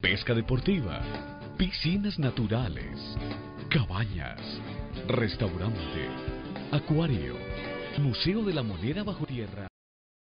pesca deportiva, piscinas naturales, cabañas, restaurante, acuario, Museo de la Moneda bajo tierra.